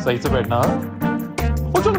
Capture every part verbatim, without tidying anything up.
सही से बैठना। ओ चलो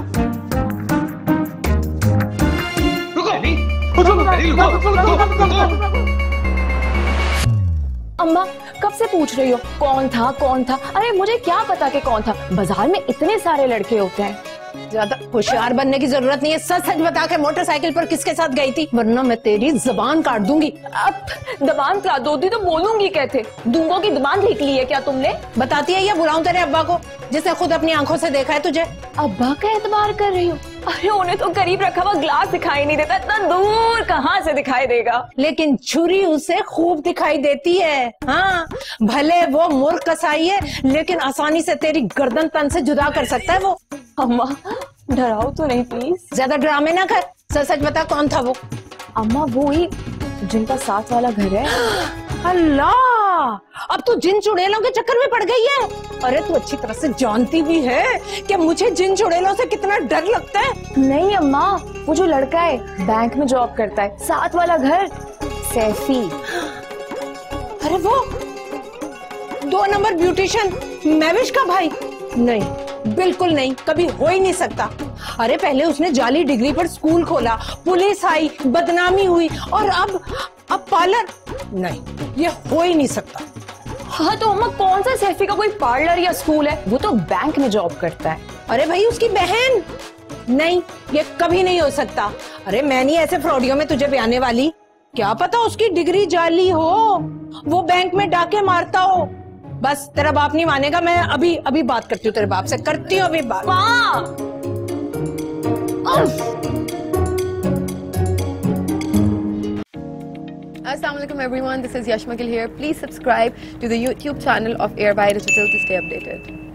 अम्मा कब से पूछ रही हो कौन था कौन था? अरे मुझे क्या पता कि कौन था, बाजार में इतने सारे लड़के होते हैं। ज्यादा होशियार बनने की जरूरत नहीं है, सच सच बता के मोटरसाइकिल पर किसके साथ गई थी, वरना मैं तेरी जबान काट दूंगी। अब जबान काट दोगी तो बोलूंगी कैसे? दूंगों की जबान लिख ली है क्या तुमने? बताती है या बुलाऊं तेरे अब्बा को, जिसने खुद अपनी आंखों से देखा है तुझे? अब्बा का एतबार कर रही हो? अरे उन्हें तो करीब रखा हुआ ग्लास दिखाई नहीं देता, इतना दूर कहाँ से दिखाई देगा? लेकिन छुरी उसे खूब दिखाई देती है। हाँ, भले वो मूर्ख कसाई है, लेकिन आसानी से तेरी गर्दन तन से जुदा कर सकता है वो। अम्मा डराओ तो नहीं प्लीज। ज्यादा ड्रामे ना कर, सच सच बता कौन था वो? अम्मा वो ही जिनका साथ वाला घर है। अल्लाह, अब तू जिन चुड़ैलों के चक्कर में पड़ गई है। अरे तू अच्छी तरह से जानती भी है कि मुझे जिन चुड़ैलों से कितना डर लगता है। नहीं अम्मा, वो जो लड़का है बैंक में जॉब करता है, साथ वाला घर सैफी। अरे वो दो नंबर ब्यूटिशियन मैविश का भाई? नहीं, बिल्कुल नहीं, कभी हो ही नहीं सकता। अरे पहले उसने जाली डिग्री पर स्कूल खोला, पुलिस आई, बदनामी हुई, और अब अब पार्लर? नहीं, ये हो ही नहीं सकता। हाँ तो अम्मा कौन सा सैफी का कोई पार्लर या स्कूल है? वो तो बैंक में जॉब करता है। अरे भाई उसकी बहन? नहीं, ये कभी नहीं हो सकता। अरे मैं नहीं ऐसे फ्रॉडियों में तुझे बयाने वाली, क्या पता उसकी डिग्री जाली हो, वो बैंक में डाके मारता हो। बस तेरा बाप नहीं मानेगा, मैं अभी अभी बात करती हूँ तेरे बाप से, करती हूँ अभी बात। हाँ। Assalamualaikum everyone, this is Yashma Gill here. Please subscribe to the YouTube channel of Airby Digital to stay updated.